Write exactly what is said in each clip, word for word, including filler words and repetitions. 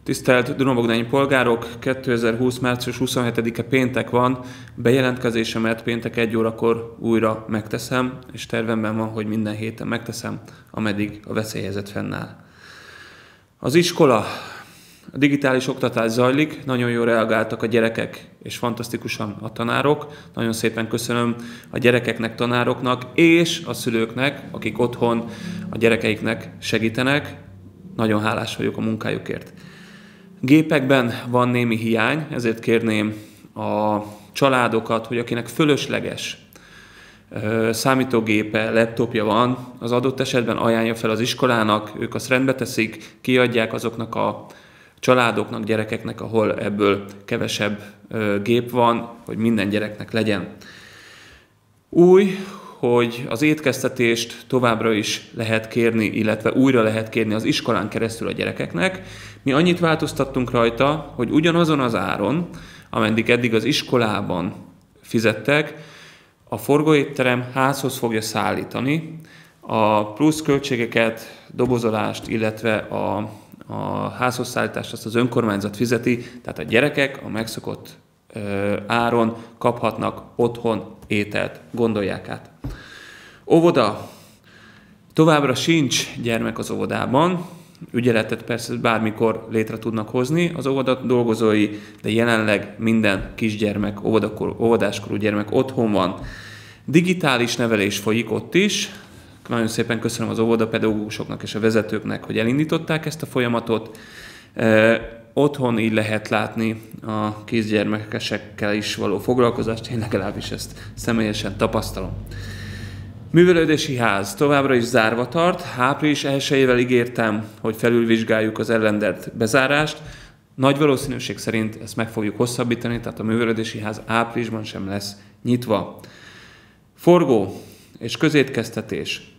Tisztelt Dunabogdányi polgárok, kétezer-húsz. március huszonhetedike péntek van, bejelentkezésemet péntek egy órakor újra megteszem, és tervemben van, hogy minden héten megteszem, ameddig a veszélyhelyzet fennáll. Az iskola, a digitális oktatás zajlik, nagyon jól reagáltak a gyerekek, és fantasztikusan a tanárok. Nagyon szépen köszönöm a gyerekeknek, tanároknak, és a szülőknek, akik otthon a gyerekeiknek segítenek. Nagyon hálás vagyok a munkájukért. Gépekben van némi hiány, ezért kérném a családokat, hogy akinek fölösleges számítógépe, laptopja van, az adott esetben ajánlja fel az iskolának, ők azt rendbe teszik, kiadják azoknak a családoknak, gyerekeknek, ahol ebből kevesebb gép van, hogy minden gyereknek legyen. Új, hogy az étkeztetést továbbra is lehet kérni, illetve újra lehet kérni az iskolán keresztül a gyerekeknek. Mi annyit változtattunk rajta, hogy ugyanazon az áron, ameddig eddig az iskolában fizettek, a forgóétterem házhoz fogja szállítani a plusz költségeket, dobozolást, illetve a, a házhoz szállítást azt az önkormányzat fizeti, tehát a gyerekek a megszokott ö, áron kaphatnak otthon ételt, gondolják át. Óvoda. Továbbra sincs gyermek az óvodában, ügyeletet persze bármikor létre tudnak hozni az óvoda dolgozói, de jelenleg minden kisgyermek, óvodakor, óvodáskorú gyermek otthon van. Digitális nevelés folyik ott is. Nagyon szépen köszönöm az óvodapedagógusoknak és a vezetőknek, hogy elindították ezt a folyamatot. Otthon így lehet látni a kisgyermekesekkel is való foglalkozást, én legalábbis ezt személyesen tapasztalom. Művelődési ház továbbra is zárva tart. április elsejével ígértem, hogy felülvizsgáljuk az ellendelt bezárást. Nagy valószínűség szerint ezt meg fogjuk hosszabbítani, tehát a művelődési ház áprilisban sem lesz nyitva. Forgó és közétkeztetés.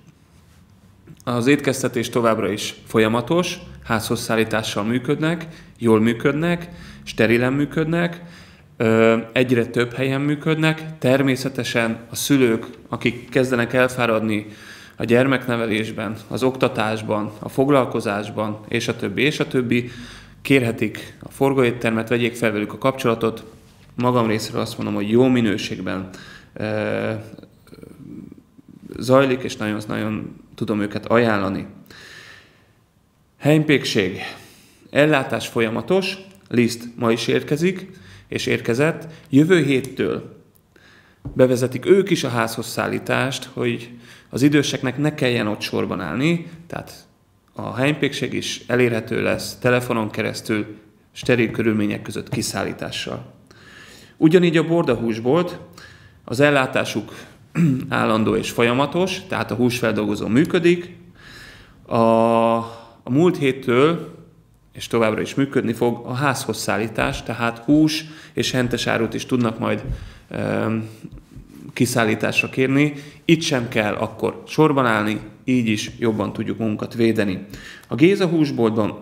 Az étkeztetés továbbra is folyamatos, házhoz szállítással működnek, jól működnek, sterilen működnek, egyre több helyen működnek. Természetesen a szülők, akik kezdenek elfáradni a gyermeknevelésben, az oktatásban, a foglalkozásban, és a többi, és a többi, kérhetik a forgóéttermet, vegyék fel velük a kapcsolatot. Magam részéről azt mondom, hogy jó minőségben e, zajlik, és nagyon-nagyon tudom őket ajánlani. Helynpékség. Ellátás folyamatos, liszt ma is érkezik, és érkezett. Jövő héttől bevezetik ők is a házhoz szállítást, hogy az időseknek ne kelljen ott sorban állni, tehát a helynpékség is elérhető lesz telefonon keresztül, steril körülmények között kiszállítással. Ugyanígy a bordahúsbolt, az ellátásuk állandó és folyamatos, tehát a húsfeldolgozó működik. A, a múlt héttől és továbbra is működni fog a házhoz szállítás, tehát hús és hentes árut is tudnak majd e, kiszállításra kérni. Itt sem kell akkor sorban állni, így is jobban tudjuk magunkat védeni. A Géza húsboltban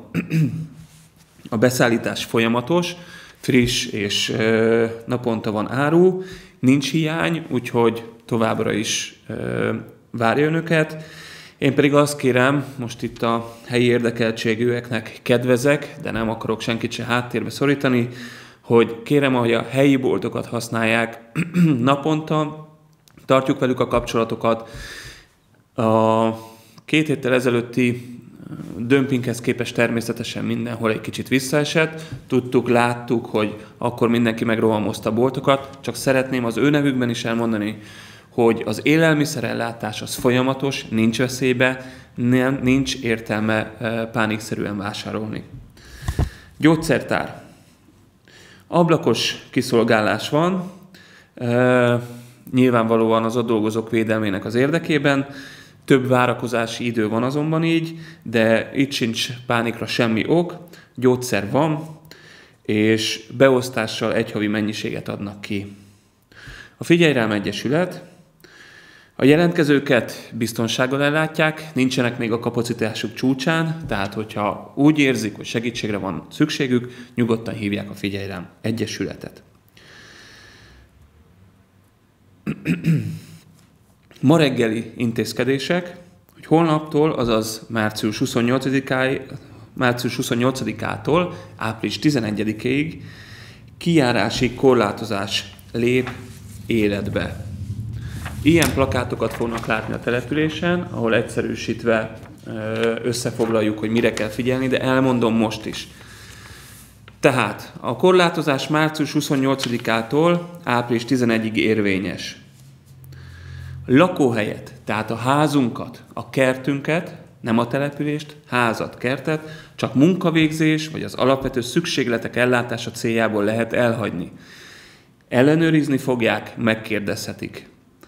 a beszállítás folyamatos, friss és e, naponta van áru, nincs hiány, úgyhogy továbbra is e, várja önöket. Én pedig azt kérem, most itt a helyi érdekeltségűeknek kedvezek, de nem akarok senkit se háttérbe szorítani, hogy kérem, hogy a helyi boltokat használják naponta, tartjuk velük a kapcsolatokat. A két héttel ezelőtti dömpinghez képest természetesen mindenhol egy kicsit visszaesett. Tudtuk, láttuk, hogy akkor mindenki megrohamozta a boltokat, csak szeretném az ő nevükben is elmondani, hogy az élelmiszerellátás az folyamatos, nincs veszélybe, nem, nincs értelme pánikszerűen vásárolni. Gyógyszertár. Ablakos kiszolgálás van, e, nyilvánvalóan az ott dolgozók védelmének az érdekében. Több várakozási idő van azonban így, de itt sincs pánikra semmi ok. Gyógyszer van, és beosztással egy havi mennyiséget adnak ki. A Figyelj Rám Egyesület. A jelentkezőket biztonsággal ellátják, nincsenek még a kapacitásuk csúcsán, tehát hogyha úgy érzik, hogy segítségre van szükségük, nyugodtan hívják a Figyelj Rám Egyesületet. Ma reggeli intézkedések, hogy holnaptól, azaz március huszonnyolcadikáig, március huszonnyolcadikától április tizenegyedikéig kijárási korlátozás lép életbe. Ilyen plakátokat fognak látni a településen, ahol egyszerűsítve összefoglaljuk, hogy mire kell figyelni, de elmondom most is. Tehát a korlátozás március huszonnyolcadikától április tizenegyedikéig érvényes. Lakóhelyet, tehát a házunkat, a kertünket, nem a települést, házat, kertet, csak munkavégzés vagy az alapvető szükségletek ellátása céljából lehet elhagyni. Ellenőrizni fogják, megkérdezhetik.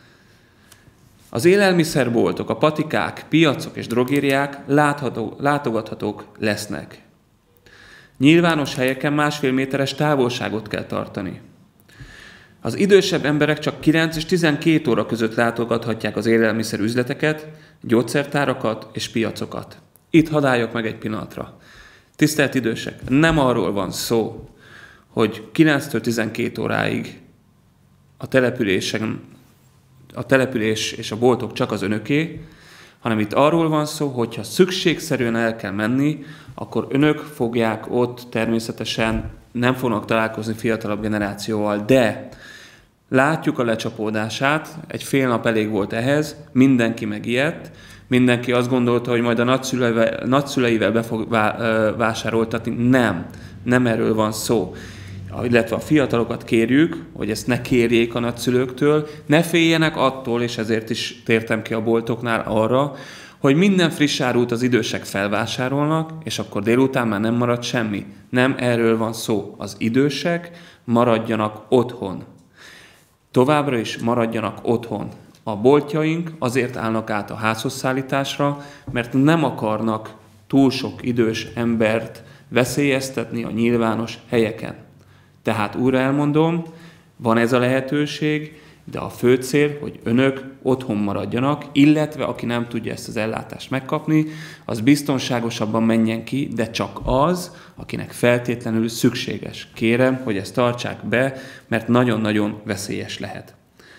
Az élelmiszerboltok, a patikák, piacok és drogériák látható, látogathatók lesznek. Nyilvános helyeken másfél méteres távolságot kell tartani. Az idősebb emberek csak kilenc és tizenkét óra között látogathatják az élelmiszerüzleteket, gyógyszertárakat és piacokat. Itt hadd álljak meg egy pillanatra. Tisztelt idősek, nem arról van szó, hogy kilenctől tizenkét óráig a településen, a település és a boltok csak az önöké, hanem itt arról van szó, hogyha szükségszerűen el kell menni, akkor önök fogják ott természetesen, nem fognak találkozni fiatalabb generációval, de látjuk a lecsapódását, egy fél nap elég volt ehhez, mindenki megijedt, mindenki azt gondolta, hogy majd a nagyszüleivel, nagyszüleivel be fog vásároltatni. Nem, nem erről van szó. Illetve a fiatalokat kérjük, hogy ezt ne kérjék a nagyszülőktől, ne féljenek attól, és ezért is tértem ki a boltoknál arra, hogy minden friss árut az idősek felvásárolnak, és akkor délután már nem marad semmi. Nem erről van szó. Az idősek maradjanak otthon. Továbbra is maradjanak otthon. A boltjaink azért állnak át a házhoz szállításra, mert nem akarnak túl sok idős embert veszélyeztetni a nyilvános helyeken. Tehát újra elmondom, van ez a lehetőség, de a fő cél, hogy önök otthon maradjanak, illetve aki nem tudja ezt az ellátást megkapni, az biztonságosabban menjen ki, de csak az, akinek feltétlenül szükséges. Kérem, hogy ezt tartsák be, mert nagyon-nagyon veszélyes lehet.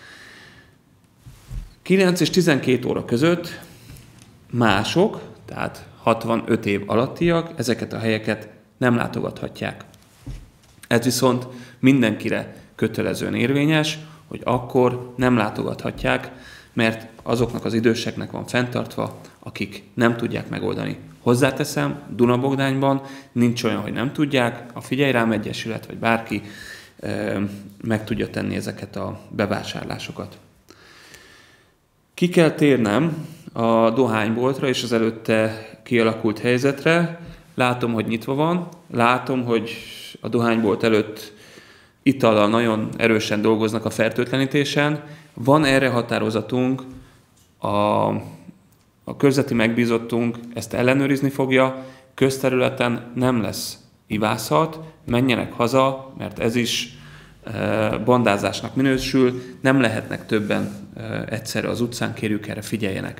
kilenc és tizenkét óra között mások, tehát hatvanöt év alattiak, ezeket a helyeket nem látogathatják. Ez viszont mindenkire kötelezően érvényes, hogy akkor nem látogathatják, mert azoknak az időseknek van fenntartva, akik nem tudják megoldani. Hozzáteszem, Duna-Bogdányban nincs olyan, hogy nem tudják, a Figyelj Rám Egyesület vagy bárki e, meg tudja tenni ezeket a bevásárlásokat. Ki kell térnem a dohányboltra és az előtte kialakult helyzetre. Látom, hogy nyitva van, látom, hogy a dohánybolt előtt itallal nagyon erősen dolgoznak a fertőtlenítésen. Van erre határozatunk, a, a körzeti megbízottunk ezt ellenőrizni fogja, közterületen nem lesz ivászat, menjenek haza, mert ez is e, bandázásnak minősül, nem lehetnek többen e, egyszerre az utcán, kérjük erre figyeljenek.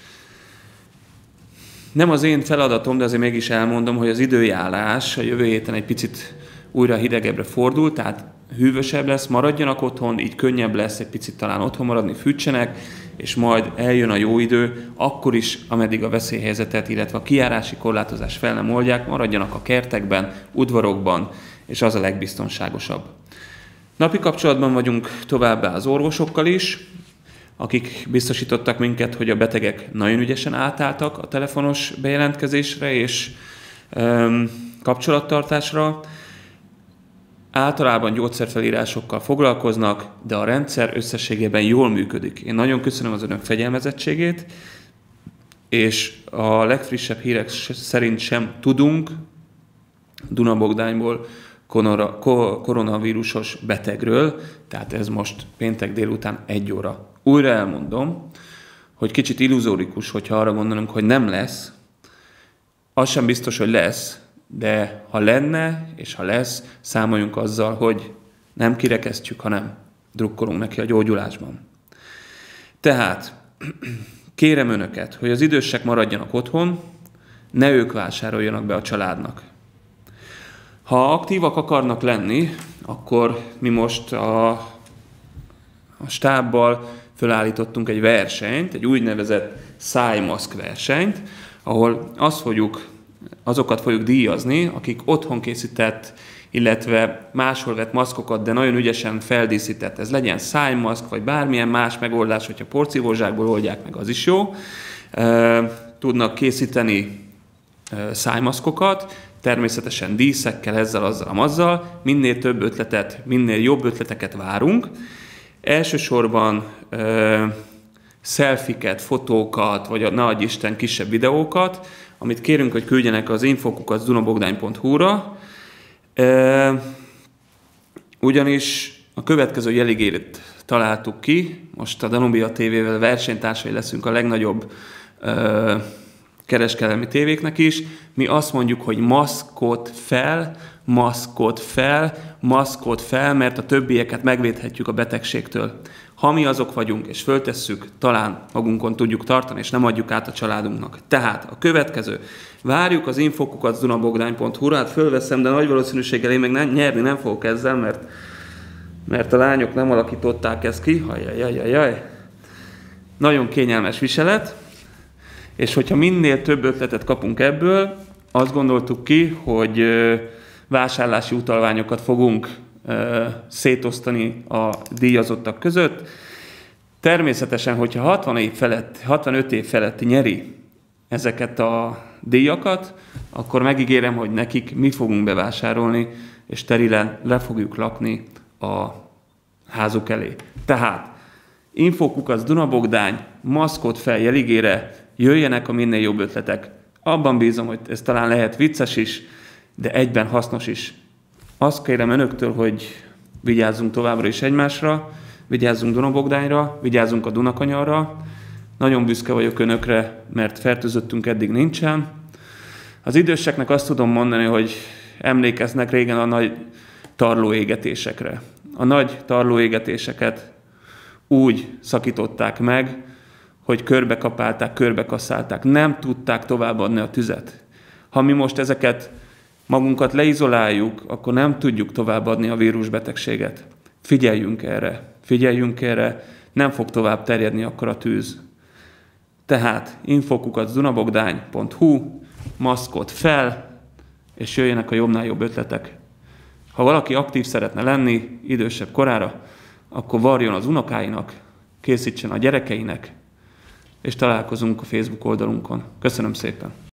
Nem az én feladatom, de azért mégis elmondom, hogy az időjárás a jövő héten egy picit újra hidegebbre fordul, tehát hűvösebb lesz, maradjanak otthon, így könnyebb lesz egy picit talán otthon maradni, fűtsenek, és majd eljön a jó idő, akkor is, ameddig a veszélyhelyzetet, illetve a kijárási korlátozás fel nem oldják, maradjanak a kertekben, udvarokban, és az a legbiztonságosabb. Napi kapcsolatban vagyunk továbbá az orvosokkal is, akik biztosítottak minket, hogy a betegek nagyon ügyesen átálltak a telefonos bejelentkezésre és öm, kapcsolattartásra. Általában gyógyszerfelírásokkal foglalkoznak, de a rendszer összességében jól működik. Én nagyon köszönöm az önök fegyelmezettségét, és a legfrissebb hírek szerint sem tudunk Duna-Bogdányból koronavírusos betegről, tehát ez most péntek délután egy óra. Újra elmondom, hogy kicsit illuzórikus, hogyha arra gondolunk, hogy nem lesz, az sem biztos, hogy lesz, de ha lenne, és ha lesz, számoljunk azzal, hogy nem kirekesztjük, hanem drukkolunk neki a gyógyulásban. Tehát kérem önöket, hogy az idősek maradjanak otthon, ne ők vásároljanak be a családnak. Ha aktívak akarnak lenni, akkor mi most a, a stábbal fölállítottunk egy versenyt, egy úgynevezett szájmaszk versenyt, ahol azt fogjuk azokat fogjuk díjazni, akik otthon készített, illetve máshol vett maszkokat, de nagyon ügyesen feldíszített. Ez legyen szájmaszk, vagy bármilyen más megoldás, hogyha porszívózsákból oldják meg, az is jó. Tudnak készíteni szájmaszkokat, természetesen díszekkel, ezzel, azzal, azzal. Minél több ötletet, minél jobb ötleteket várunk. Elsősorban szelfiket, fotókat, vagy a nagy Isten kisebb videókat, amit kérünk, hogy küldjenek az info kukac dunabogdány pont hu-ra, e, ugyanis a következő jeligét találtuk ki, most a Danubia té vével versenytársai leszünk a legnagyobb e, kereskedelmi tévéknek is. Mi azt mondjuk, hogy maszkot fel, maszkot fel, maszkot fel, mert a többieket megvédhetjük a betegségtől. Ha mi azok vagyunk, és föltesszük, talán magunkon tudjuk tartani, és nem adjuk át a családunknak. Tehát a következő. Várjuk az info kukac dunabogdány pont hu-ra, hát fölveszem, de nagy valószínűséggel én meg nem, nyerni nem fogok ezzel, mert, mert a lányok nem alakították ezt ki. Ajajajajaj. Nagyon kényelmes viselet, és hogyha minél több ötletet kapunk ebből, azt gondoltuk ki, hogy vásárlási utalványokat fogunk szétosztani a díjazottak között. Természetesen, hogyha hatvan év felett, hatvanöt év felett nyeri ezeket a díjakat, akkor megígérem, hogy nekik mi fogunk bevásárolni, és terilen le fogjuk lakni a házuk elé. Tehát info kukac dunabogdány, maszkot fel jeligére, jöjjenek a minél jobb ötletek. Abban bízom, hogy ez talán lehet vicces is, de egyben hasznos is. Azt kérem önöktől, hogy vigyázzunk továbbra is egymásra, vigyázzunk Dunabogdányra, vigyázzunk a Dunakanyarra. Nagyon büszke vagyok önökre, mert fertőzöttünk eddig nincsen. Az időseknek azt tudom mondani, hogy emlékeznek régen a nagy tarlóégetésekre. A nagy tarlóégetéseket úgy szakították meg, hogy körbekapálták, körbekaszálták. Nem tudták továbbadni a tüzet. Ha mi most ezeket magunkat leizoláljuk, akkor nem tudjuk továbbadni a vírusbetegséget. Figyeljünk erre, figyeljünk erre, nem fog tovább terjedni akkor a tűz. Tehát info kukac dunabogdány pont hu, maszkot fel, és jöjjenek a jobbnál jobb ötletek. Ha valaki aktív szeretne lenni idősebb korára, akkor varjon az unokáinak, készítsen a gyerekeinek, és találkozunk a Facebook oldalunkon. Köszönöm szépen!